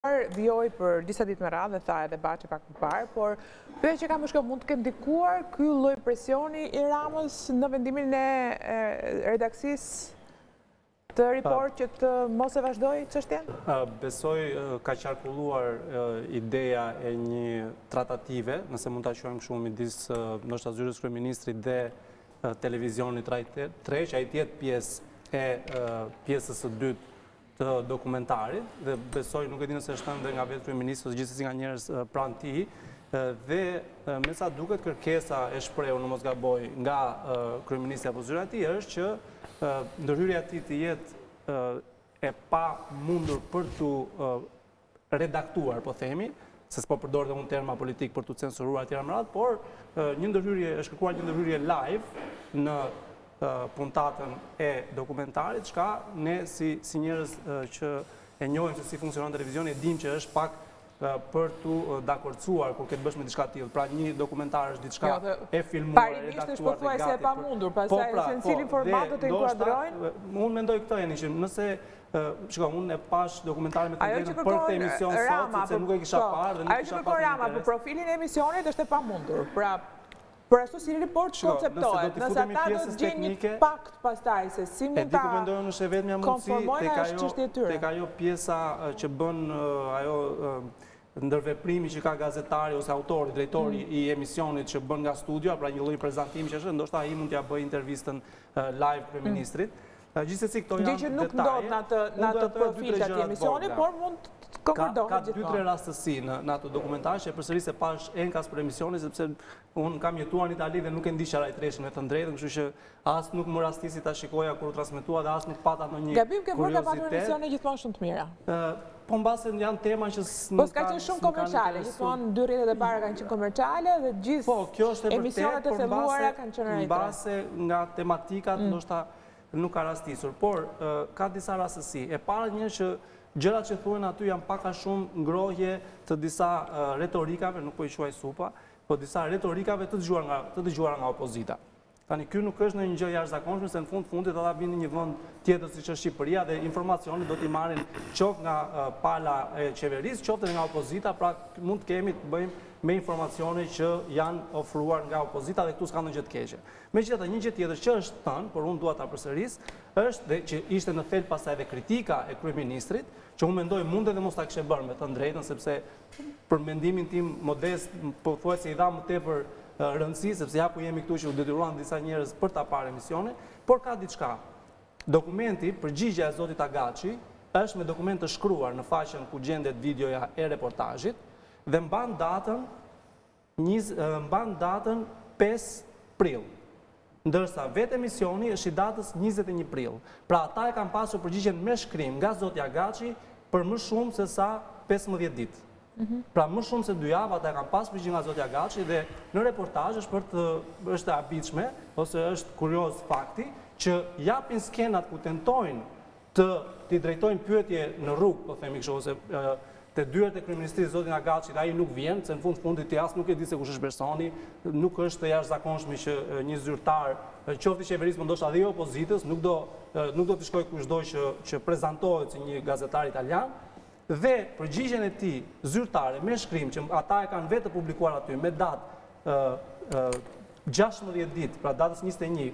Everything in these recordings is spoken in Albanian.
vjoj për disa ditë me radhë dhe tha edhe Baçi pak më parë, por pyetja që kam është kjo, mund të ketë ndikuar ky lloj presioni i Ramës në vendimin e redaksisë të Report që të mos e vazhdoj çështjen? Besoj ka qarkulluar ideja e një tratative, nëse mund ta quajmë kështu, midis ndoshta zyrës kryeministrit dhe televizionit Rai 3, që ai të jetë pjesë e pjesës së dytë të dokumentarit, dhe besoj, nuk e di nëse është thënë dhe nga vetë kryeministri ose gjithsesi nga njerëz pranë tij, dhe me sa duket kërkesa e shprehur, në mos gaboj, nga kryeministri apo zyra e tij është që ndërhyrja e tij të jetë e pa mundur për tu redaktuar, po themi, se s'po përdor dhe unë terma politik për tu censuruar etj. Me radhë, por një ndërhyrje është kërkuar një ndërhyrje live në puntatën e dokumentarit, çka ne si njerëz që e njohim se si funksionon televizioni, e dim që është pak për tu dakordsuar kur ketë bësh me diçka tillë. Pra një dokumentar është diçka e filmuar, e redaktuar dhe gati. Se e pamundur, pastaj se në cilin formatet e inkuadrojnë. Unë mendoj këtë jeni që nëse unë e pash dokumentarin me të drejtën për këtë emision sot, sepse nuk e kisha parë dhe nuk kisha pasur interes. Ajo që kërkon Rama për profilin e emisionit është e pamundur. Pra, për ashtu si Report konceptohet, nëse ata do të gjejnë një pakt pastaj se si mund ta konformojnë është çështje e tyre. Tek ajo pjesa që bën ajo ndërveprimi që ka gazetari ose autori, drejtori i emisionit që bën nga studio, pra një lloj prezantimi që është, ndoshta ai mund t'ia bëjë intervistën live kryeministrit. Gjithsesi këto janë detaje. Gjë që nuk ndodh në atë profil të atij emisioni, por mund ka 2-3 rastësi në ato dokumentar që përsëris e pash enkas për emisioni, sepse unë kam jetuar në Itali dhe nuk e ndisha Rai 3-shin me të drejtën, kështu që as nuk më rastisi ta shikoja kur u transmetua dhe as nuk pata ndonjë kuriozitet. Gabim ke bërë ka pasur emisione gjithmonë shumë të mira. Po mbase janë tema që po s'ka qenë shumë komerciale, gjithmonë 2 rrjetet e para kanë qenë komerciale dhe gjithë emisionet e thelluara kanë qenë Rai 3. Mbase nga tematikat ndoshta nuk ka rastisur, por ka disa rastësi. E para një që gjërat që thuhen aty janë pak a shumë ngrohje të disa retorikave, nuk po i quaj supa, po disa retorikave të dëgjuara nga opozita. Tani ky nuk është në një gjë jashtëzakonshme, se në fundit ata vinë në një vend tjetër siç është Shqipëria dhe informacionet do t'i marrin qoftë nga pala e qeverisë, qoftë edhe nga opozita, pra mund të kemi të bëjmë me informacione që janë ofruar nga opozita dhe këtu s'ka ndonjë gjë të keqe. Megjithatë, një gjë tjetër që është thënë, por unë dua ta përsëris, është dhe që ishte në thelb pastaj edhe kritika e kryeministrit, që unë mendoj mund edhe mos ta kishe bërë me të drejtën, sepse për mendimin tim modest, pothuajse i dha më tepër rëndësi, sepse ja ku jemi këtu që u detyruan disa njerëz për ta parë emisionin, por ka diçka. Dokumenti, përgjigjja e zotit Agaçi, është me dokument të shkruar në faqen ku gjendet videoja e reportazhit dhe mban datën 5 prill. Ndërsa vetë emisioni është i datës 21 prill. Pra ata e kanë pasur përgjigjen me shkrim nga zoti Agaçi për më shumë se sa 15 ditë. Pra më shumë se 2 javë ata e kanë pasur përgjigjen nga zoti Agaçi dhe në reportazh është e habitshme ose është kurioz fakti që japin skenat ku tentojnë t'i drejtojnë pyetje në rrugë, po themi kështu, ose të dyert e kryeministrit zotin Agaçi, ai nuk vjen, se në fundit as nuk e di se kush është personi, nuk është e jashtëzakonshme që një zyrtar, qoftë i qeverisë, ndoshta edhe i opozitës, nuk do të shkojë kushdo që prezantohet si një gazetar italian, dhe përgjigjen e tij zyrtare me shkrim që ata e kanë vetë publikuar aty me datë 16 ditë, pra datës 21,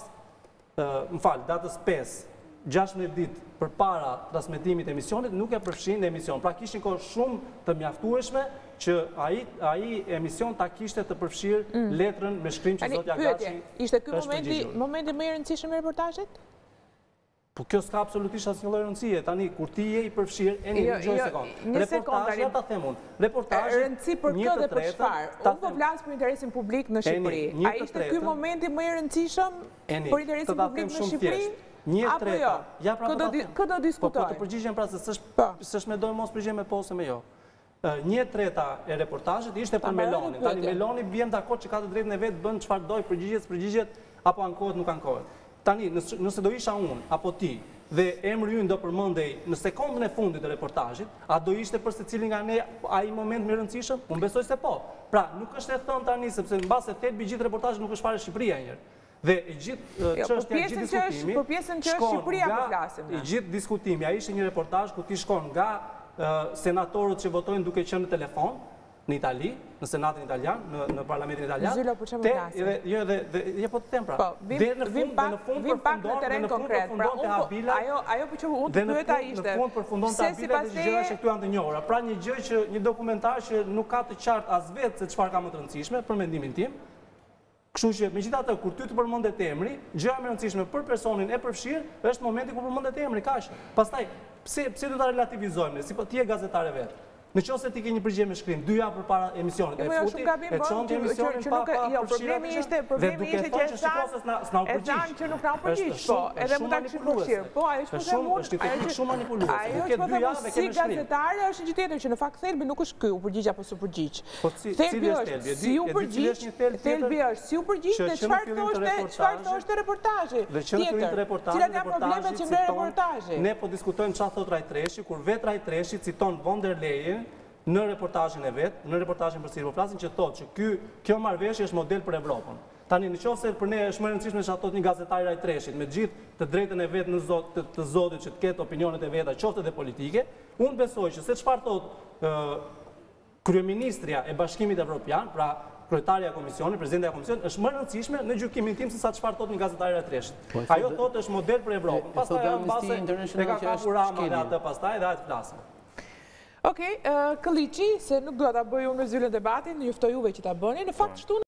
datës 5, 16 ditë për para transmetimit e emisionit, nuk e përfshin në emision. Pra kishin kohë shumë të mjaftueshme që ai emision ta kishte të përfshirë letrën me shkrim që zoti Agaçi. Ishte ky momenti më i rëndësishëm i reportazhit? Po kjo s'ka absolutisht asnjë lloj rëndësie. Tani kur ti je i përfshirë një sekond. Reportazhi ta them unë. Reportazhi rëndësi për kjo dhe për çfarë? Unë po flas për interesin publik në Shqipëri. A ishte ky momenti më i rëndësishëm për interesin publik në Shqipëri? Apo jo? Këtë do diskutoj. Po të përgjigjem pra se s'është me dojë mos përgjigjem me po ose me jo. 1/3 e reportazhit ishte për Melonin. Tani Meloni bjen dakord që ka të drejtën e vet, bën çfarë doj, përgjigjet apo ankohet, nuk ankohet. Tani nëse do isha unë apo ti dhe emri ynë do përmendej në sekondën e fundit të reportazhit, a do ishte për secilin nga ne ai moment më i rëndësishëm? Unë besoj se po. Pra, nuk është e thënë tani sepse mbase thelbi i gjithë reportazhit nuk është fare Shqipëria njëherë. Dhe i gjithë çështja e gjithë diskutimi, për pjesën që është Shqipëria po flasim. I gjithë diskutimi, ai ishte një reportazh ku ti shkon nga senatorët që votojnë duke qenë në telefon, në Itali, në Senatin Italian, në Parlamentin Italian. Zylo, për që më klasi? Jo, po të tem pra. Vim pak në teren konkret. Ajo për që unë të pyeta ishte. Në fund përfundon të habile dhe gjëra që këtu janë të njohura. Pra një gjë që një dokumentar që nuk ka të qartë as vetë se çfarë ka më të rëndësishme, për mendimin tim. Kështu që megjithatë kur ty të përmendet emri, gjëja më e rëndësishme për personin e përfshirë është momenti kur përmendet emri, kaq. Pastaj, pse do ta relativizojmë? Si po ti je gazetar e vet. Në qoftë se ti ke një përgjigje me shkrim 2 javë përpara emisionit, e futi, e çon ti emisionin pa problemi ishte që e zanë që nuk na u përgjigj, po, edhe mund ta kishim përfshirë. Po, ajo që them unë, ajo është shumë manipuluese. Ajo që po them si gazetare është gjë tjetër që në fakt thelbi nuk është ky u përgjigj apo s'u përgjigj. Thelbi është si u përgjigj, thelbi është si u përgjigj dhe çfarë thoshte reportazhi. Tjetër, cilat janë problemet që vlen reportazhi. Ne po diskutojmë çfarë thot Rajtreshi, kur vetë Rajtreshi citon von der Leyen në reportazhin e vetë, në reportazhin për Siri po flasin që thotë që kjo marrëveshje është model për Evropën. Tani nëse për ne është më e rëndësishme çfarë thotë një gazetar i Rajtreshit, me gjithë të drejtën e vet në të zotit që të ketë opinionet e veta, qoftë edhe politike, unë besoj që se çfarë thotë kryeministria e Bashkimit Evropian, pra kryetarja e Komisionit, presidentja e Komisionit, është më e rëndësishme në gjykimin tim se sa çfarë thotë një gazetar i Rajtreshit. Ajo thotë është model për Evropën. Pastaj mbase e ka kapur Rama dhe atë pastaj dhe atë flasim. Okej, Këlliçi, se nuk dua ta bëj unë në zyllën debatin, juftoj juve që ta bëni. Në fakt